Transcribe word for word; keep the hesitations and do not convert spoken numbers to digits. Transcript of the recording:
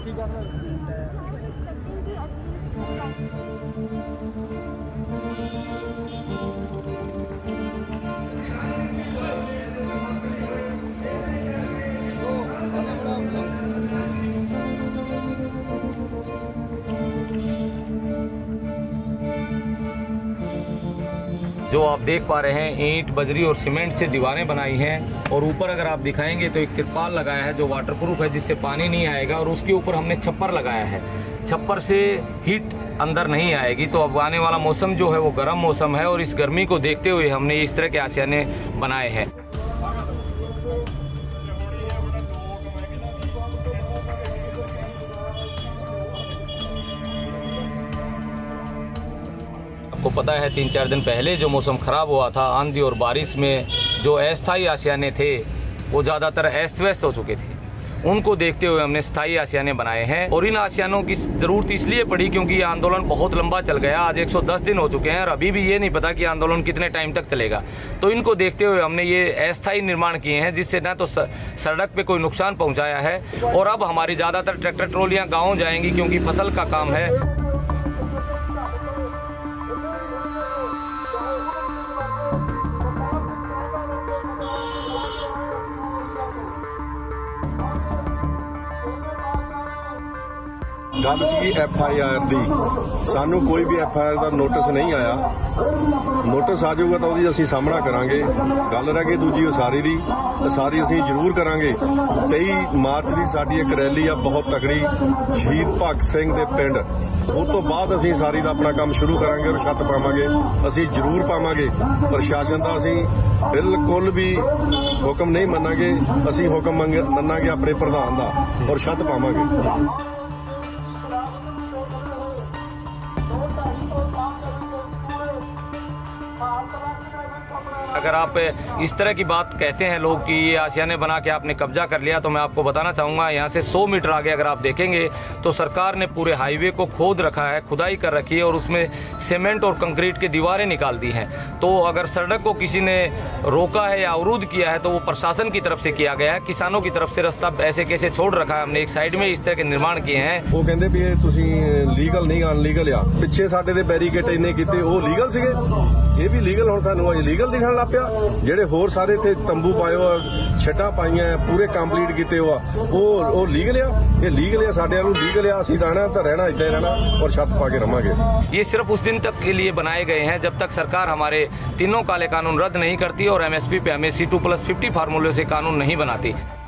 जो आप देख पा रहे हैं, ईंट, बजरी और सीमेंट से दीवारें बनाई हैं और ऊपर अगर आप दिखाएंगे तो एक तिरपाल लगाया है जो वाटरप्रूफ है, जिससे पानी नहीं आएगा, और उसके ऊपर हमने छप्पर लगाया है। छप्पर से हीट अंदर नहीं आएगी। तो अब आने वाला मौसम जो है वो गर्म मौसम है और इस गर्मी को देखते हुए हमने इस तरह के आशियाने बनाए हैं। आपको पता है तीन चार दिन पहले जो मौसम ख़राब हुआ था, आंधी और बारिश में जो अस्थायी आशियाने थे वो ज़्यादातर अस्त व्यस्त हो चुके थे। उनको देखते हुए हमने स्थायी आशियाने बनाए हैं और इन आशियानों की ज़रूरत इसलिए पड़ी क्योंकि ये आंदोलन बहुत लंबा चल गया। आज एक सौ दस दिन हो चुके हैं और अभी भी ये नहीं पता कि आंदोलन कितने टाइम तक चलेगा। तो इनको देखते हुए हमने ये अस्थायी निर्माण किए हैं, जिससे न तो सड़क पे कोई नुकसान पहुँचाया है और अब हमारी ज़्यादातर ट्रैक्टर ट्रॉलियाँ गाँव जाएंगी क्योंकि फसल का काम है। गल C F I are the, सानू कोई भी एफ आई आर का नोटिस नहीं आया। नोटिस आ जाऊगा तो उसदी असीं सामना करांगे। गल रह गई दूजी उसारी दी, उसारी असीं जरूर करांगे। तेई मार्च की साडी एक रैली आ बहुत तगड़ी शहीद भगत सिंह दे पिंड, उस तो बाद असीं उसारी दा अपना काम शुरू करांगे और छत पावांगे। असीं जरूर पावांगे। प्रशासन का असीं बिल्कुल भी हुक्म नहीं मनांगे, असीं हुक्म मनांगे अपने प्रधान दा और छत पावांगे। अगर आप इस तरह की बात कहते हैं लोग कि ये आशियाने बना के आपने कब्जा कर लिया, तो मैं आपको बताना चाहूँगा यहाँ से सौ मीटर आगे अगर आप देखेंगे तो सरकार ने पूरे हाईवे को खोद रखा है, खुदाई कर रखी है और उसमें सीमेंट और कंक्रीट की दीवारें निकाल दी हैं। तो अगर सड़क को किसी ने रोका है या अवरुद्ध किया है तो वो प्रशासन की तरफ से किया गया है। किसानों की तरफ से रास्ता ऐसे कैसे छोड़ रखा है हमने, एक साइड में इस तरह के निर्माण किए हैं। वो कहते भी ये तुसीं लीगल नहीं अनलीगल आ, पिछे साडे दे बैरीकेड इन्ने कीते वो लीगल सीगे, ये भी लीगल हुण सानूं इलीगल दिखण लग पिया। ਜਿਹੜੇ ਹੋਰ ਸਾਰੇ ਇੱਥੇ ਤੰਬੂ ਪਾਏ ਹੋ, ਛੱਡਾਂ ਪਾਈਆਂ, पूरे कंप्लीट किए हुआ, वो वो लीगल आ, ये लीगल आ, साढ़े वालों लीगल आ, असीं रहना तो रहना इतना ही रहना और छत पा के रहांगे। ये सिर्फ उस दिन तक के लिए बनाए गए हैं जब तक सरकार हमारे तीनों काले कानून रद्द नहीं करती और एमएसपी पे हमें सी टू प्लस फिफ्टी फार्मूले से कानून नहीं बनाती।